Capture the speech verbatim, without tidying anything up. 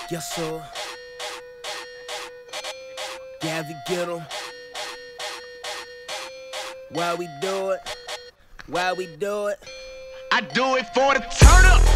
Yes, sir. Gabby, get 'em. Why we do it? Why we do it? I do it for the turn up.